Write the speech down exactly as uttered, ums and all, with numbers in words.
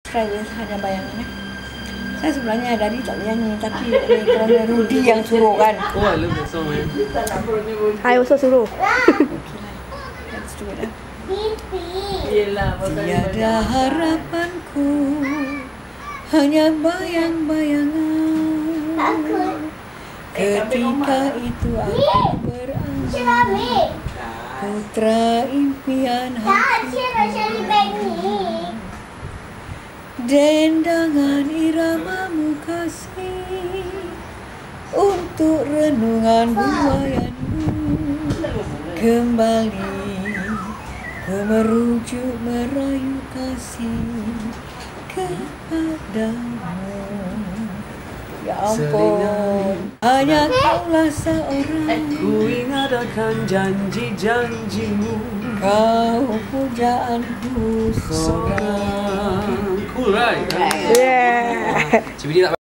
Saya hanya bayangin. Saya sebenarnya dari tak nyanyi, tapi ini kerana Rudy yang suruh kan. Oh, I love that song, man. I also suruh. Let's do it. Tiada harapanku, hanya bayang-bayangan. Ketika itu aku berangan, putra impian hati. Dendangan iramamu kasih, untuk renungan buayanmu. Kembali ke merujuk merayu kasih kepadamu. Ya ampun, hanya kaulah seorang. Ku ingat akan janji-janjimu, kau pujaanku seorang. Cool, right? Yeah. Cik Bidi tak